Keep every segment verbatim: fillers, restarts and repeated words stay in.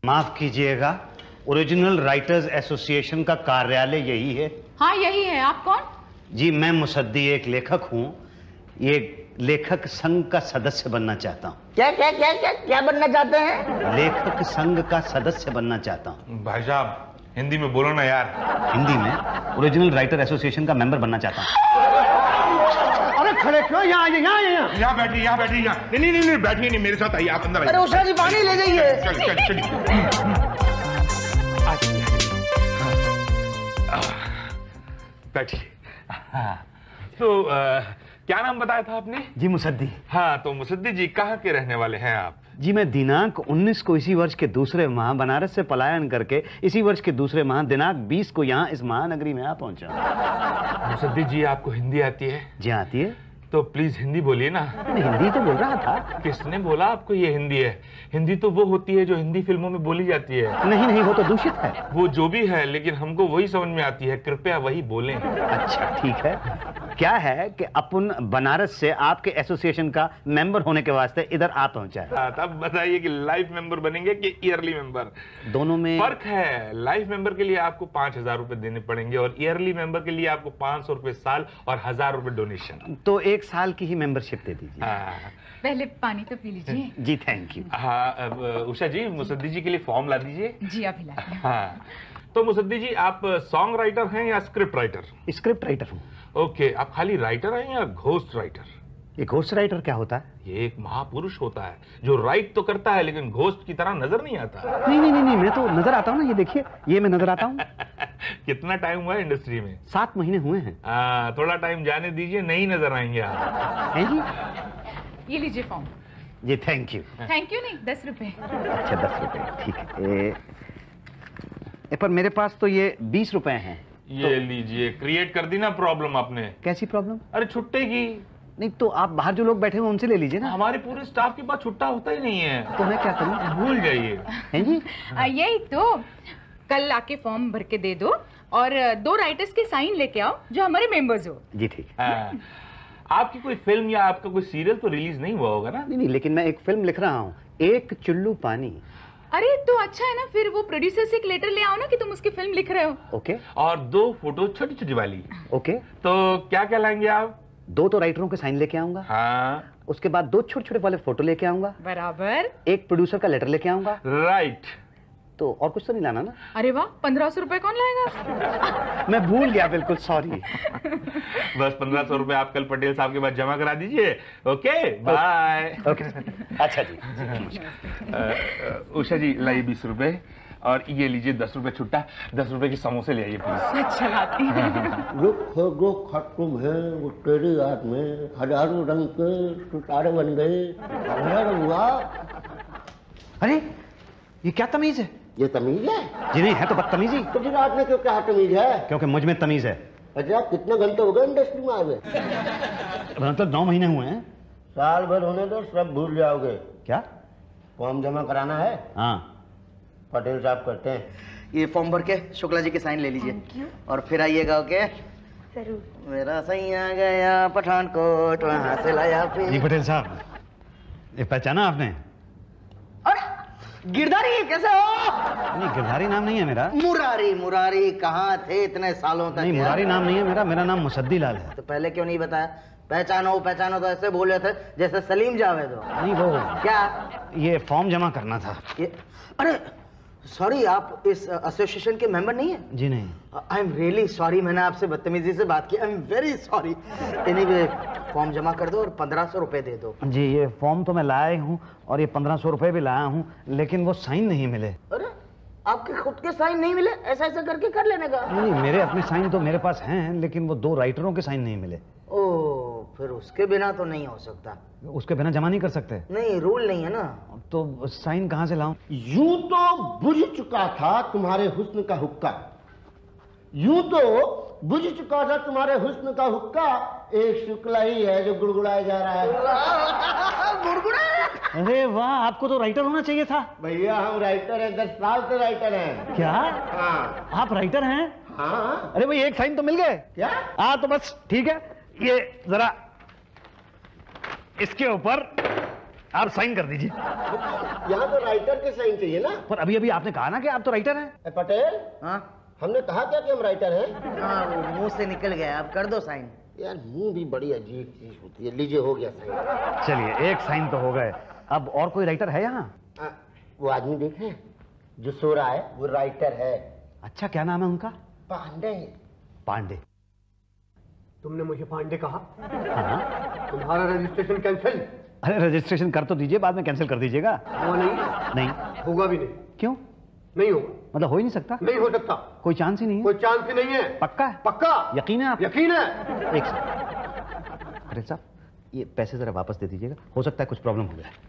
माफ कीजिएगा, original writers association का कार्यालय यही है? हाँ यही है। आप कौन? जी मैं मुसद्दी एक लेखक हूँ। ये लेखक संघ का सदस्य बनना चाहता हूँ। क्या क्या क्या क्या क्या बनना चाहते हैं? लेखक संघ का सदस्य बनना चाहता हूँ। भाई साहब हिंदी में बोलो ना यार। हिंदी में ओरिजिनल राइटर एसोसिएशन का मेंबर बनना चाहता हूँ। अरे खड़े क्यों? यहाँ आइए, यहाँ आइए, यहाँ यहाँ बैठिए, यहाँ बैठिए, यहाँ। नहीं नहीं नहीं बैठिए नहीं, मेरे साथ आइए, आप अंदर आइए। अरे उषा जी पानी ले जाइए। चलिए चलिए चलिए। बैठिए। तो क्या नाम बताया था आपने? जी मुसद्दी। हाँ तो मुसद्दी जी कहाँ के रहने वाले हैं आप? जी मैं दिनांक उन्नीस को इसी वर्ष के दूसरे माह बनारस से पलायन करके इसी वर्ष के दूसरे माह दिनांक बीस को यहाँ इस महानगरी में आ पहुंचा। मुसद्दी जी आपको हिंदी आती है? जी आती है। तो प्लीज हिंदी बोलिए ना। हिंदी तो बोल रहा था। किसने बोला आपको ये हिंदी है? हिंदी तो वो होती है जो हिंदी फिल्मों में बोली जाती है। नहीं नहीं वो तो दूषित है। वो जो भी है लेकिन हमको वही समझ में आती है, कृपया वही बोलें। अच्छा ठीक है। क्या है कि अपन बनारस से आपके एसोसिएशन का मेंबर होने के वास्ते इधर आ पहुंचा है। तब बताइए कि लाइफ मेंबर बनेंगे कि ईयरली मेंबर? दोनों में फर्क है। लाइफ मेंबर के लिए आपको पांच हजार रुपए देने पड़ेंगे और ईयरली मेंबर के लिए आपको पांच सौ रुपए साल और हजार रुपए डोनेशन। तो एक साल की ही मेंबरशिप दे दीजिए। पहले पानी तो पी लीजिए। जी थैंक यू। हाँ उषा जी मुसद्दी जी के लिए फॉर्म ला दीजिए। जी अभी ला। हाँ तो मुसद्दी जी आप सॉन्ग राइटर हैं या स्क्रिप्ट राइटर? स्क्रिप्ट राइटर हूँ। ओके आप खाली राइटर हैं या घोस्ट राइटर? ये घोस्ट राइटर क्या होता है? ये एक महापुरुष होता है जो राइट तो करता है लेकिन घोस्ट की तरह नजर नहीं आता। नहीं नहीं नहीं मैं तो नजर आता हूँ ना। ये देखिए ये मैं नजर आता हूँ। कितना टाइम हुआ है इंडस्ट्री में? सात महीने हुए हैं। आ, थोड़ा टाइम जाने दीजिए, नहीं नजर आएंगे आप। हैं जी? ये लीजिए फॉर्म। जी थैंक यू। थैंक यू नहीं, दस रुपए। अच्छा दस रुपए ठीक है। ए, ए, पर मेरे पास तो ये बीस रुपए हैं। ये तो... लीजिए। क्रिएट कर दी ना प्रॉब्लम आपने। कैसी प्रॉब्लम? अरे छुट्टे की। नहीं तो आप बाहर जो लोग बैठे हुए उनसे ले लीजिए ना। हमारे पूरे स्टाफ के पास छुट्टा होता ही नहीं है। तो मैं क्या करूं? भूल जाइए। हैं जी? यही तो, कल आके फॉर्म भर के दे दो और दो राइटर्स के साइन लेके आओ जो हमारे मेंबर्स हो। जी ठीक। आपकी कोई फिल्म या आपका कोई सीरियल तो रिलीज नहीं हुआ होगा ना? नहीं नहीं लेकिन मैं एक फिल्म लिख रहा हूँ, एक चुल्लू पानी। अरे तो अच्छा है ना, फिर वो प्रोड्यूसर से एक लेटर ले आओ ना कि तुम उसकी फिल्म लिख रहे हो। ओके। और दो फोटो छोटी छोटी वाली। ओके। तो क्या क्या लाएंगे आप? दो तो राइटरों के साइन लेके आऊंगा। हाँ। उसके बाद दो छोटे छोटे वाले फोटो लेके आऊंगा। बराबर। एक प्रोड्यूसर का लेटर लेके आऊंगा। राइट। तो और कुछ तो नहीं लाना ना? अरे वाह, पंद्रह सौ रुपए कौन लाएगा? मैं भूल गया बिल्कुल, सॉरी। बस पंद्रह सौ रुपए आप कल पटेल साहब के पास जमा करा दीजिए। Okay bye. ओके अच्छा जी। उषा जी लाइए बीस रुपए और ये लीजिए दस रुपए छुट्टा। दस रुपए के समोसे ले आइए प्लीज। अच्छा लाती जो खत्म है वो तेरी याद में हजारों रंग के सितारे बन गए। हुआ। अरे ये क्या तमीज है? ये तमीज है? जी नहीं है तो बदतमीजी। तो फिर आपने क्यों कहा तमीज है? क्योंकि मुझ में तमीज है। अच्छा कितने घंटे हो गए इंडस्ट्री में आए? मतलब नौ महीने हुए हैं। साल भर होने दो, सब भूल जाओगे। क्या? फॉर्म जमा कराना है? हाँ पटेल साहब करते हैं। ये फॉर्म भर के शुक्ला जी के साइन ले लीजिए और फिर आइएगा। ओके जरूर। मेरा सही आ गया पठानकोट, वहां से लाया फिर। जी पटेल साहब, ये पहचाना आपने? अरे गिरधारी कैसे हो? नहीं गिरधारी नाम नहीं है मेरा। मुरारी। मुरारी कहाँ थे इतने सालों तक? नहीं मुरारी नाम नहीं है मेरा, मेरा नाम मुसद्दी लाल है। तो पहले क्यों नहीं बताया? पहचानो पहचानो तो ऐसे बोल रहे थे जैसे सलीम जावेद हो। नहीं वो क्या? ये फॉर्म जमा करना था। ये अरे सॉरी, आप इस एसोसिएशन के मेंबर नहीं है? जी नहीं। आई एम रियली सॉरी, मैंने आपसे बदतमीजी से बात की। I am very sorry. Anyway form जमा कर दो और पंद्रह सौ रुपए दे दो। जी ये फॉर्म तो मैं लाया हूँ और ये पंद्रह सौ रुपए भी लाया हूँ, लेकिन वो साइन नहीं मिले। अरे आपके खुद के साइन नहीं मिले? ऐसा ऐसा करके कर लेने का। नहीं मेरे अपने साइन तो मेरे पास हैं, लेकिन वो दो राइटरों के साइन नहीं मिले। ओ फिर उसके बिना तो नहीं हो सकता। उसके बिना जमा नहीं कर सकते? नहीं रूल नहीं है ना। तो साइन कहाँ से लाऊं? यूं तो बुझ चुका था तुम्हारे हुस्न का हुक्का, यूं तो बुझ चुका था तुम्हारे हुस्न का हुक्का। एक शुक्ला ही है जो गुड़गुड़ाया जा रहा है। गुड़गुड़ा? अरे वाह, आपको तो राइटर होना चाहिए था। भैया हम राइटर हैं, दस साल से राइटर हैं। क्या? हाँ। आप राइटर हैं? हाँ। अरे भाई एक साइन तो मिल गए। क्या? हाँ तो बस ठीक है, ये जरा इसके ऊपर आप साइन कर दीजिए। यहाँ तो राइटर के साइन चाहिए ना। पर अभी अभी आपने कहा ना कि आप तो राइटर हैं। ए, पटेल, हाँ हमने कहा क्या कि हम राइटर हैं? हाँ, वो मुंह से निकल गया, आप कर दो साइन। यार मुंह भी बड़ी अजीब चीज होती है। लीजिए, हो गया साइन। चलिए, एक साइन तो हो गए। अब और कोई राइटर है यहाँ? आ, वो आदमी देखे जो सो रहा है, वो राइटर है। अच्छा, क्या नाम है उनका? पांडे। पांडे। तुमने मुझे पांडे कहा? हाँ। तुम्हारा रजिस्ट्रेशन कैंसिल। अरे रजिस्ट्रेशन कर तो दीजिए, बाद में कैंसिल कर दीजिएगा। वो नहीं, नहीं होगा भी नहीं। क्यों? नहीं होगा। मतलब हो ही नहीं सकता? नहीं हो सकता, कोई चांस ही नहीं है? कोई चांस ही नहीं है। पक्का है? पक्का यकीन है आप? यकीन है। एक सेकंड पटेल साहब, ये पैसे जरा वापस दे दीजिएगा, हो सकता है कुछ प्रॉब्लम हो जाए।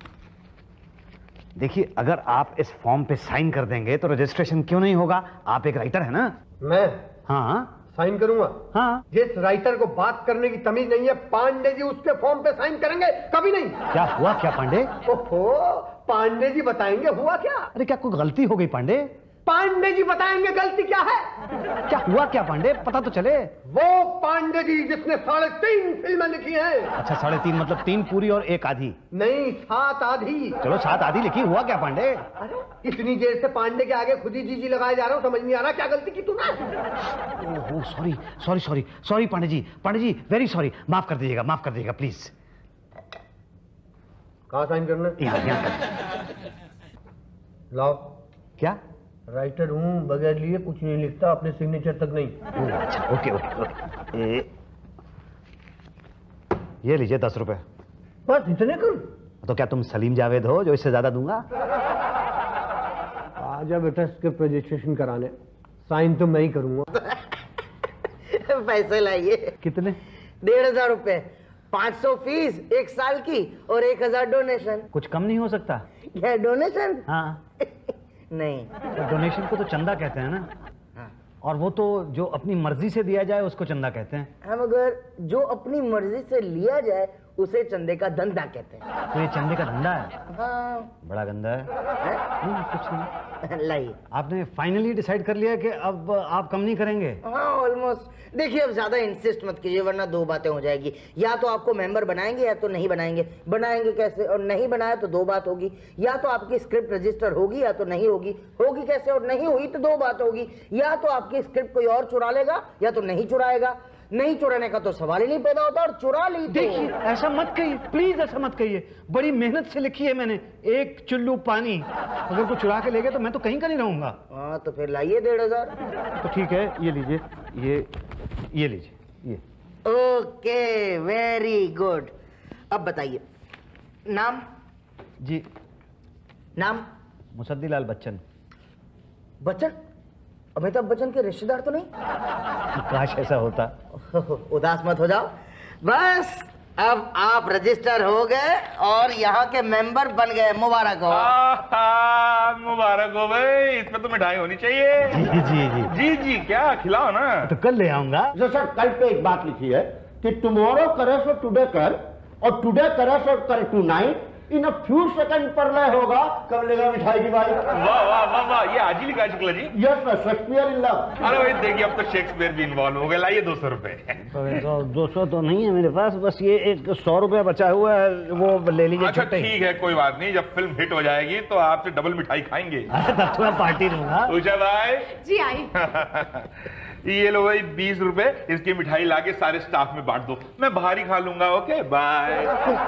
देखिए, अगर आप इस फॉर्म पे साइन कर देंगे तो रजिस्ट्रेशन क्यों नहीं होगा? आप एक राइटर है ना? मैं हाँ साइन करूंगा? हाँ। जिस राइटर को बात करने की तमीज नहीं है, पांडे जी उसके फॉर्म पे साइन करेंगे? कभी नहीं। क्या हुआ क्या पांडे? ओहो, पांडे जी बताएंगे हुआ क्या। अरे क्या कोई गलती हो गई पांडे? पांडे जी बताएंगे गलती क्या है। क्या हुआ क्या पांडे, पता तो चले। वो पांडे जी जिसने साढ़े तीन फिल्में लिखी हैं। अच्छा, साढ़े तीन मतलब तीन पूरी और एक आधी? नहीं, सात आधी। चलो सात आधी लिखी, हुआ क्या पांडे? अरे इतनी देर से पांडे के आगे खुद ही जी जी लगाए जा रहा हूँ, समझ नहीं आ रहा क्या गलती की तूने। Oh sorry sorry sorry sorry Pandey ji, Pandey ji very sorry, माफ कर दीजिएगा, माफ कर दीजिएगा प्लीज। कहाँ साइन करना? यहाँ यहाँ कर। लाओ। क्या? राइटर हूँ, बगैर लिए कुछ नहीं लिखता, अपने सिग्नेचर तक नहीं। ओह, अच्छा, ओके ओके ओके। ए, ये लीजिए दस रुपए। बस इतने कम? तो क्या तुम सलीम जावेद हो जो इससे ज्यादा दूंगा? आजा बेटा स्क्रिप्ट रजिस्ट्रेशन कराने, साइन तो मैं ही करूंगा। पैसे लाइए। कितने? डेढ़ हजार रुपए, पाँच सौ फीस एक साल की और एक हजार डोनेशन। कुछ कम नहीं हो सकता? क्या डोनेशन? हाँ। नहीं, तो डोनेशन को तो चंदा कहते हैं ना? हाँ। और वो तो जो अपनी मर्जी से दिया जाए उसको चंदा कहते हैं। हम अगर जो अपनी मर्जी से लिया जाए उसे चंदे का धंधा कहते हैं। तो ये चंदे का धंधा है? हाँ। बड़ा गंदा है। नहीं, कुछ नहीं। लाइए। आपने फाइनली डिसाइड कर लिया कि अब आप कम नहीं करेंगे? हाँ ऑलमोस्ट। देखिए अब ज्यादा इंसिस्ट मत कीजिए वरना दो बातें हो जाएगी, या तो आपको मेंबर बनाएंगे या तो नहीं बनाएंगे। बनाएंगे कैसे? और नहीं बनाया तो दो बात होगी, या तो आपकी स्क्रिप्ट रजिस्टर होगी या तो नहीं होगी। होगी कैसे? और नहीं हुई तो दो बात होगी, या तो आपकी स्क्रिप्ट कोई और चुरा लेगा या तो नहीं चुराएगा। नहीं चुराने का तो सवाल ही नहीं पैदा होता, और चुरा ली तो... देखिए ऐसा मत कहिए प्लीज, ऐसा मत कहिए। बड़ी मेहनत से लिखी है मैंने, एक चुल्लू पानी। अगर कोई चुरा के ले गए तो मैं तो कहीं का नहीं रहूंगा। हाँ तो फिर लाइए डेढ़ हजार। तो ठीक है, ये लीजिए, ये ये लीजिए, ये। Okay very good. अब बताइए नाम? जी, नाम? मुसद्दी लाल बच्चन। बच्चन? अमिताभ बच्चन के रिश्तेदार तो नहीं? काश ऐसा होता। उदास मत हो जाओ, बस अब आप रजिस्टर हो गए और यहाँ के मेंबर बन गए। मुबारक हो। आहा, मुबारक हो भाई, इसमें तो मिठाई होनी चाहिए। जी जी जी जी जी क्या खिलाओ ना। तो कल ले आऊंगा। जो सर कल पे एक बात लिखी है कि टुमारो करे सो टुडे कर, और टुडे करे सो कर tonight. In a few second पर लय होगा, कब लेगा मिठाई की बारी। वाह वाह वाह वाह, ये आज ही लिखा है Shukla ji. Yes sir, Shakespeare in love. अरे भाई देखिए, अब तो शेक्सपियर भी इन्वॉल्व हो गए। लाइए दो सौ रुपए। तो दो सौ तो नहीं है मेरे पास, बस ये एक सौ रुपया बचा हुआ है, वो ले लीजिए। अच्छा ठीक है, कोई बात नहीं, जब फिल्म हिट हो जाएगी तो आपसे डबल मिठाई खाएंगे। तब तो मैं पार्टी दूंगा। पूछा भाई। जी आई। ये लो भाई बीस रुपए, इसकी मिठाई लाके सारे स्टाफ में बांट दो, मैं बाहर ही खा लूंगा। Okay bye.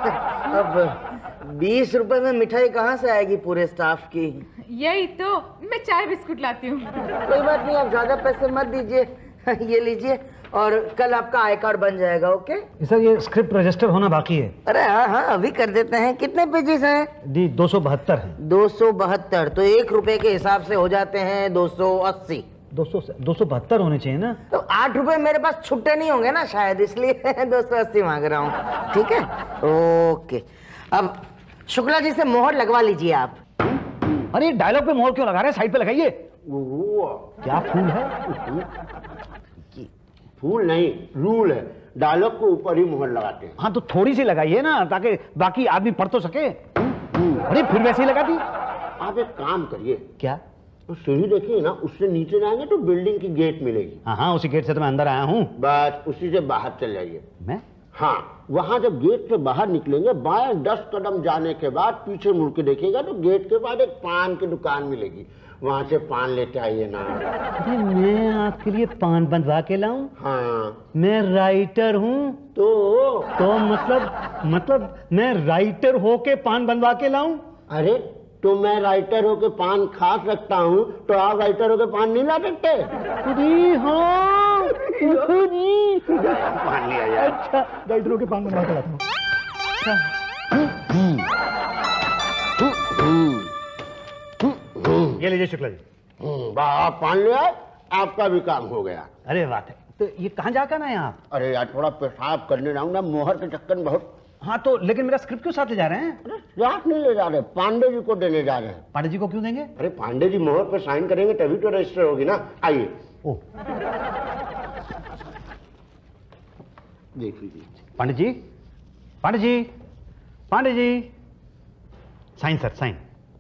अब बीस रुपए में मिठाई कहाँ से आएगी पूरे स्टाफ की? यही तो, मैं चाय बिस्कुट लाती हूँ। कोई बात नहीं, आप ज्यादा पैसे मत दीजिए। ये लीजिए और कल आपका आई कार्ड बन जाएगा। ओके सर, ये स्क्रिप्ट रजिस्टर होना बाकी है। अरे हाँ हाँ अभी कर देते हैं। कितने पेजेस हैं? जी दो सौ बहत्तर है। दो सौ बहत्तर तो एक रुपए के हिसाब से हो जाते हैं दो सौ अस्सी। दो सौ दो सौ बहत्तर होने चाहिए ना? तो आठ रुपए मेरे पास छुट्टे नहीं होंगे ना शायद, इसलिए दो सौ अस्सी मांग रहा हूँ। ठीक है ओके। अब शुक्ला जी से मोहर लगवा लीजिए आप। अरे डायलॉग पे मोहर क्यों लगा रहे हैं? साइड पे लगाइए। क्या फूल है? फूल नहीं, रूल है, डायलॉग को ऊपर ही मुहर लगाते हैं। हाँ तो थोड़ी सी लगाइए ना, ताकि बाकी आदमी पढ़ तो सके। अरे फिर वैसे ही लगा दी। आप एक काम करिए। क्या? तो सीढ़ी देखिए ना, उससे नीचे जाएंगे तो बिल्डिंग की गेट मिलेगी। हाँ हाँ, उसी गेट से तो मैं अंदर आया हूँ। बस उसी से बाहर चल जाइए। मैं हाँ, वहां जब गेट से बाहर निकलेंगे बाएं दस कदम जाने के बाद पीछे मुड़ के देखिएगा तो गेट के बाद एक पान की दुकान मिलेगी, वहां से पान लेते आइए ना। अरे मैं आपके लिए पान बंधवा के लाऊं? हाँ, मैं राइटर हूँ। तो तो मतलब मतलब मैं राइटर होके पान बंधवा के लाऊं? अरे तो मैं राइटर होके पान खा सकता हूँ, तो आप राइटर होके पान नहीं ला सकते? अरे हाँ, पान लिया यार। अच्छा, राइटर होके पान बंधवा के लाता हूँ। ये लीजिए शुक्ला जी। वाह, आप पान ले आए, आपका भी काम हो गया। अरे बात है। तो ये कहाँ जाकर ना है आप? अरे यार थोड़ा पेशाब करने जाऊंगा, मोहर के चक्कर में बहुत। हाँ तो लेकिन मेरा स्क्रिप्ट क्यों साथ ले जा रहे हैं? अरे साथ नहीं ले जा रहे, पांडे जी को देने जा रहे हैं। पांडे जी को क्यों देंगे? अरे पांडे जी मोहर पे साइन करेंगे तभी तो रजिस्टर होगी ना। आइए। ओ देख लीजिए। Pandey ji, Pandey ji, Pandey ji, sign sir, sign.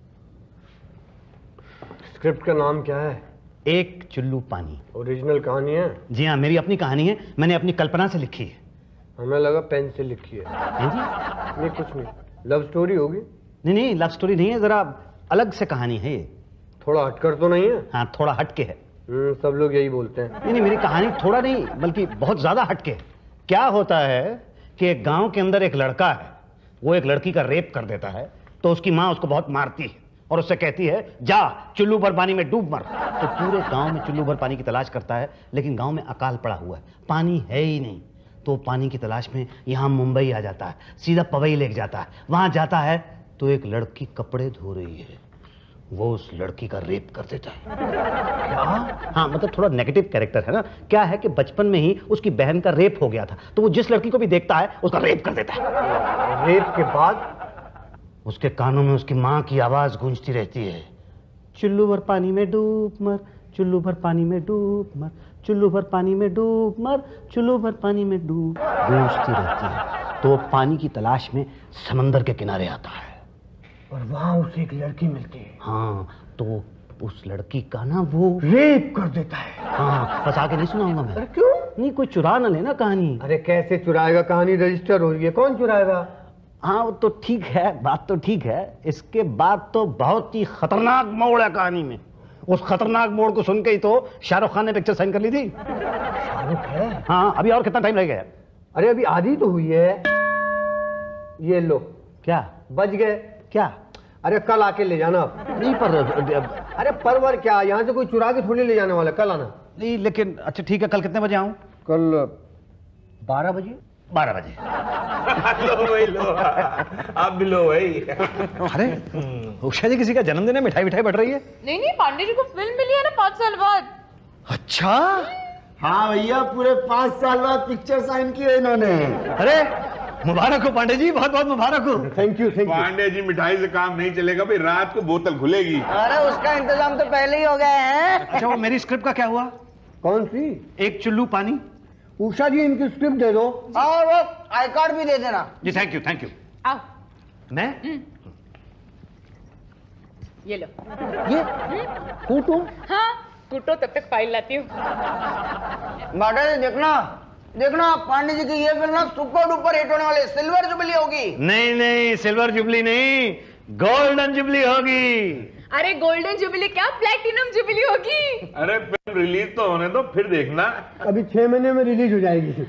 Script का नाम क्या है? एक चुल्लू पानी। ओरिजिनल कहानी है? जी हाँ, मेरी अपनी कहानी है, मैंने अपनी कल्पना से लिखी है। हमें लगा पेन से लिखी है। हैं जी? नहीं कुछ नहीं, लव स्टोरी होगी। नहीं नहीं, लव स्टोरी नहीं है, जरा अलग से कहानी है ये। थोड़ा हटकर तो नहीं है? हाँ, थोड़ा हटके है। हम्म, सब लोग यही बोलते हैं। नहीं नहीं, मेरी कहानी थोड़ा नहीं बल्कि बहुत ज्यादा हटके है। क्या होता है कि एक गांव के अंदर एक लड़का है, वो एक लड़की का रेप कर देता है, तो उसकी माँ उसको बहुत मारती है और उससे कहती है जा चुल्लू भर पानी में डूब मर। तो पूरे गांव में चुल्लू भर पानी की तलाश करता है, लेकिन गांव में अकाल पड़ा हुआ है, पानी है ही नहीं। तो पानी की तलाश में यहाँ मुंबई आ जाता है, सीधा पवई लेके जाता है। वहां जाता है तो एक लड़की कपड़े धो रही है, वो उस लड़की का रेप कर देता है। क्या? हाँ, मतलब थोड़ा नेगेटिव कैरेक्टर है ना। क्या है कि बचपन में ही उसकी बहन का रेप हो गया था, तो वो जिस लड़की को भी देखता है उसका रेप कर देता है। रेप के बाद उसके कानों में उसकी माँ की आवाज गूंजती रहती है, चुल्लू भर पानी में डूब मर, चुल्लू भर पानी में डूब मर, चुल्लू भर पानी में डूब मर, चुल्लू भर पानी में डूब, गूंजती रहती है। तो वो पानी की तलाश में समंदर के किनारे आता है और वहां उसे एक लड़की मिलती है। हाँ, तो उस लड़की का ना वो रेप कर देता है। हाँ, बस आगे नहीं सुनाऊंगा मैं। अरे क्यों? नहीं, कोई चुरा ना लेना कहानी। अरे कैसे चुराएगा? कहानी रजिस्टर हो रही है, कौन चुराएगा? हाँ वो तो ठीक है, बात तो ठीक है। इसके बाद तो बहुत ही खतरनाक मोड़ है कहानी में। उस खतरनाक मोड़ को सुन के ही तो शाहरुख खान ने पिक्चर साइन कर ली थी। शाहरुख है? हाँ, अभी और कितना टाइम लग गया? अरे अभी आधी तो हुई है। ये लो। क्या बच गए? क्या? अरे कल आके ले जाना आप। नहीं पर अरे परवर क्या, यहाँ से कोई चुरा के थोड़ी ले जाने वाला, कल आना। नहीं लेकिन अच्छा ठीक है, कल कितने बजे आऊं? कल बारह बजे। बारह बजे। लो भाई लो, आप भी लो भाई। अरे उषा जी किसी का जन्मदिन है, मिठाई मिठाई बढ़ रही है। नहीं नहीं, पांडे जी को फिल्म मिली है ना पाँच साल बाद। अच्छा हाँ भैया, पूरे पांच साल बाद पिक्चर साइन की है इन्होंने। अरे मुबारक हो पांडे जी, बहुत बहुत मुबारक हो। Thank you thank you. Pandey ji, मिठाई से काम नहीं चलेगा भाई, रात को बोतल खुलेगी। अरे उसका इंतजाम तो पहले ही हो गया है। अच्छा वो मेरी स्क्रिप्ट का क्या हुआ? कौन सी? एक चुल्लू पानी। उषा जी इनकी स्क्रिप्ट दे दो और वो आई कार्ड भी दे देना। जी थैंक यू थैंक यू। आओ मैं ये लो। ये कूटू? हाँ कूटो, तब तक फाइल लाती हूँ। बाटा जी देखना देखना, पांडे जी की ये फिल्म ना सुपर डुपर हिट होने वाली, सिल्वर जुबली होगी। नहीं नहीं, सिल्वर जुबली नहीं, गोल्डन जुबली होगी। अरे गोल्डन जुबली क्या, प्लेटिनम जुबली होगी। अरे फिल्म रिलीज तो होने दो, फिर देखना। अभी छह महीने में रिलीज हो जाएगी।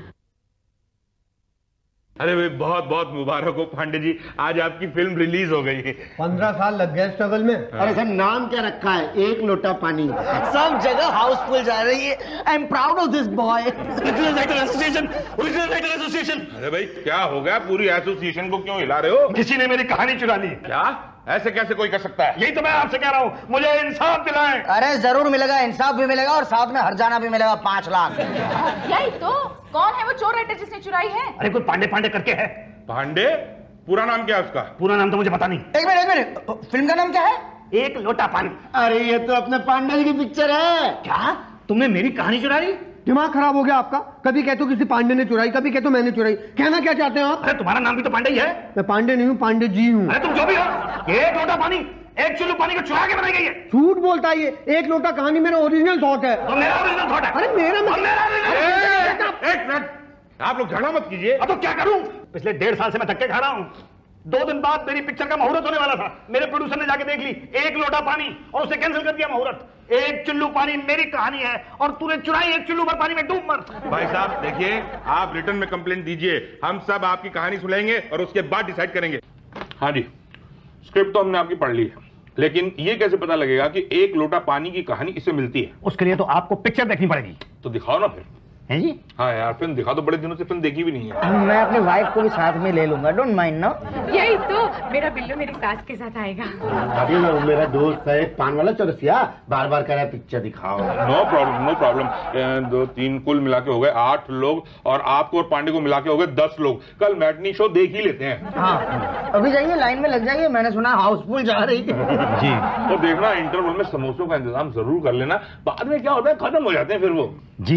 अरे भाई बहुत बहुत मुबारक हो पांडे जी, आज आपकी फिल्म रिलीज हो गई है। पंद्रह साल लग गए स्ट्रगल में। अरे सर नाम क्या रखा है? एक लोटा पानी। सब जगह हाउसफुल जा रही है। I am proud of this boy. Original writer association, original writer association. अरे भाई क्या हो गया, पूरी एसोसिएशन को क्यों हिला रहे हो? किसी ने मेरी कहानी चुरा ली। क्या? ऐसे कैसे कोई कर सकता है? यही तो मैं आपसे कह रहा हूँ, मुझे इंसाफ दिलाएं। अरे जरूर मिलेगा, इंसाफ भी मिलेगा और साथ में हरजाना भी मिलेगा, पांच लाख। यही तो, कौन है वो चोर राइटर जिसने चुराई है? अरे कोई पांडे पांडे करके है। पांडे? पूरा नाम क्या है उसका? पूरा नाम तो मुझे पता नहीं। एक मिनट एक मिनट, फिल्म का नाम क्या है? एक लोटा पानी। अरे ये तो अपने पांडे जी की पिक्चर है। क्या तुमने मेरी कहानी चुरा ली? दिमाग खराब हो गया आपका? कभी कहते हो किसी पांडे ने चुराई, कभी कहते हो मैंने चुराई। कहना क्या चाहते हैं आप? अरे तुम्हारा नाम भी तो पांडे ही है। मैं पांडे नहीं हूँ, पांडे जी हूँ। अरे तुम जो भी हो, ये एक लोटा पानी एक चुल्लू पानी को चुरा के बनाई गई है। झूठ बोलता है ये। एक लोटा कहानी मेरा ओरिजिनल थॉट है। तो मेरा ओरिजिनल थॉट है। अरे मेरा और मेरा original- एक मिनट, आप लोग झगड़ा मत कीजिए। अब तो क्या करूं? पिछले डेढ़ साल से मैं धक्के खा रहा हूं। दो दिन बाद मेरी पिक्चर का मुहूर्त होने वाला था, मेरे प्रोड्यूसर ने जाके देख ली एक लोटा पानी और उसे कैंसिल कर दिया मुहूर्त। एक चुल्लू पानी मेरी कहानी है और तूने चुराई एक चुल्लू भर पानी में डूब मर। भाई साहब देखिए, आप रिटर्न में कंप्लेंट दीजिए, हम सब आपकी कहानी सुनेंगे और उसके बाद डिसाइड करेंगे। हाँ जी, स्क्रिप्ट तो हमने आपकी पढ़ ली है, लेकिन ये कैसे पता लगेगा कि एक लोटा पानी की कहानी इससे मिलती है? उसके लिए तो आपको पिक्चर देखनी पड़ेगी। तो दिखाओ ना फिर। है जी? हाँ यार, फिल्म दिखा दो, बड़े दिनों से फिल्म देखी भी नहीं है। मैं अपनी वाइफ को भी साथ में ले लूंगा, डोंट माइंड ना। यही तो, मेरा बिल्लू मेरी सास के साथ आएगा। अरे वो मेरा दोस्त है पान वाला चौरसिया, बार बार कह रहा है पिक्चर दिखाओ। No problem no problem. दो तीन कुल मिला के हो गए आठ लोग, और आपको और पांडे को मिला के हो गए दस लोग। कल मैटनी शो देख ही लेते हैं। हाँ अभी जाइए, लाइन में लग जाइए, मैंने सुना हाउसफुल जा रही है। जी। तो देखना, इंटरवल में समोसों का इंतजाम जरूर कर लेना, बाद में क्या होता है खत्म हो जाते हैं फिर वो। जी।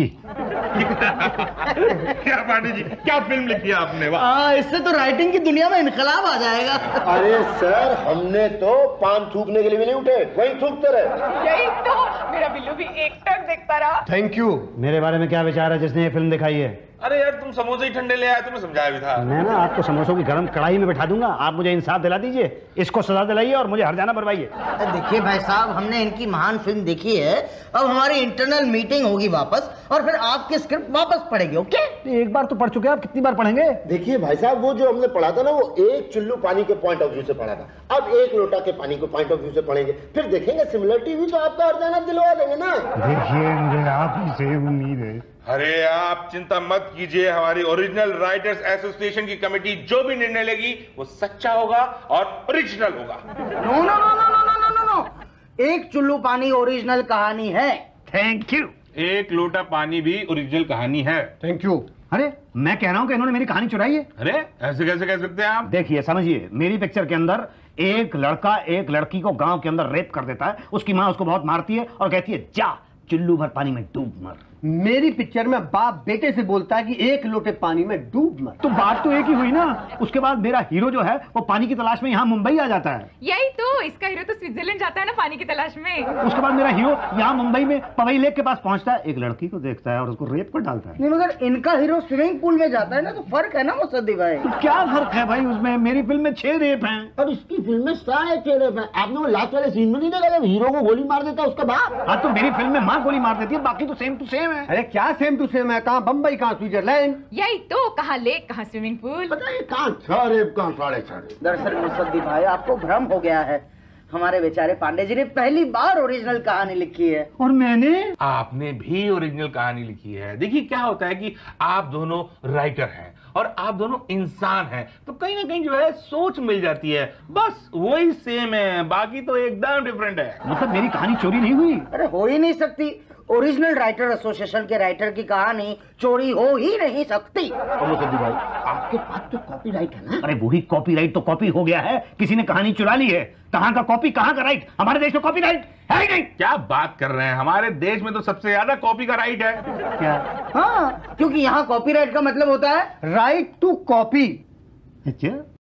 क्या पांडे जी, क्या फिल्म लिखी है आपने? वाह, हाँ, इससे तो राइटिंग की दुनिया में इनकलाब आ जाएगा। अरे सर, हमने तो पान थूकने के लिए भी नहीं उठे, वहीं थूकते रहे। यही तो, मेरा बिल्लू भी एक टक देखता रहा। Thank you. मेरे बारे में क्या विचार है जिसने ये फिल्म दिखाई है? अरे यार, तुम समोसे ही ठंडे ले आए, तुम्हें समझाया भी था। मैं ना आपको समोसों की गर्म कढ़ाई में बैठा दूंगा, आप मुझे इंसाफ दिला दीजिए, इसको सजा दिलाइए और मुझे हरजाना बनवाइए। देखिए भाई साहब, हमने इनकी महान फिल्म देखी है, अब हमारी इंटरनल मीटिंग होगी वापस, और फिर आपकी स्क्रिप्ट वापस पढ़ेगी। ओके? एक बार तो पढ़ चुके हैं, आप कितनी बार पढ़ेंगे? देखिए भाई साहब, वो जो हमने पढ़ा था ना, वो एक चुल्लू पानी के पॉइंट ऑफ व्यू से पढ़ा था। अब एक लोटा के पानी को पॉइंट ऑफ व्यू से पढ़ेंगे, फिर देखेंगे सिमिलरिटी भी तो आपका हरजाना दिलवा देंगे ना। देखिए, मुझे आप ही से उम्मीद है। अरे आप चिंता मत कीजिए, हमारी ओरिजिनल राइटर्स एसोसिएशन की कमेटी जो भी निर्णय लेगी वो सच्चा होगा और ओरिजिनल होगा। No no no no no no no no, एक चुल्लू पानी ओरिजिनल कहानी है। Thank you. एक लोटा पानी भी ओरिजिनल कहानी है। Thank you. अरे मैं कह रहा हूं कि इन्होंने मेरी कहानी चुराई है। अरे ऐसे कैसे कह सकते हैं आप? देखिए, समझिए, मेरी पिक्चर के अंदर एक लड़का एक लड़की को गांव के अंदर रेप कर देता है, उसकी मां उसको बहुत मारती है और कहती है जा चुल्लू भर पानी में डूब मर। मेरी पिक्चर में बाप बेटे से बोलता है कि एक लोटे पानी में डूब मत। तो बात तो एक ही हुई ना। उसके बाद मेरा हीरो जो है वो पानी की तलाश में यहाँ मुंबई आ जाता है। यही तो, इसका हीरो तो स्विट्जरलैंड जाता है ना पानी की तलाश में। उसके बाद मेरा हीरो यहाँ मुंबई में पवई लेक के पास पहुंचता है, एक लड़की को देखता है और उसको रेप कर डालता है। नहीं, मगर इनका हीरो स्विमिंग पूल में जाता है ना, तो फर्क है ना मुसद्दी भाई। तो क्या फर्क है भाई उसमें? मेरी फिल्म में छह रेप हैं और इसकी फिल्म में सारे चेहरे पे आपने वो लास्ट वाले सीन में नहीं देखा जब हीरो को गोली मार देता उसका बाप? हाँ, तो मेरी फिल्म में माँ गोली मार देती है, बाकी तो सेम टू सेम है। अरे क्या सेम टू सेम है? कहाँ बम्बई, कहाँ स्विट्जरलैंड। यही तो, कहाँ लेक कहाँ स्विमिंग पूल। पता है कहाँ छह रेप कहाँ साढ़े छह रेप। दरअसल मुसद्दी भाई, आपको भ्रम हो गया है, हमारे बेचारे पांडे जी ने पहली बार ओरिजिनल कहानी लिखी है। और मैंने आपने भी ओरिजिनल कहानी लिखी है। देखिए क्या होता है कि आप दोनों राइटर हैं और आप दोनों इंसान हैं, तो कहीं ना कहीं जो है सोच मिल जाती है, बस वही सेम है, बाकी तो एकदम डिफरेंट है। मतलब मेरी कहानी चोरी नहीं हुई? अरे हो ही नहीं सकती, ओरिजिनल राइटर एसोसिएशन के राइटर की कहानी चोरी हो ही नहीं सकती। और मुसद्दी भाई, आपके पास तो कॉपीराइट है ना? अरे वही कॉपीराइट तो कॉपी हो गया है, किसी ने कहानी चुरा ली है। कहाँ का कॉपी, कहाँ का राइट? हमारे देश में कॉपीराइट है ही नहीं। क्या बात कर रहे हैं, हमारे देश में तो सबसे ज्यादा कॉपी का राइट है। क्या? हाँ, क्योंकि यहाँ कॉपीराइट का मतलब होता है राइट टू कॉपी। अच्छा।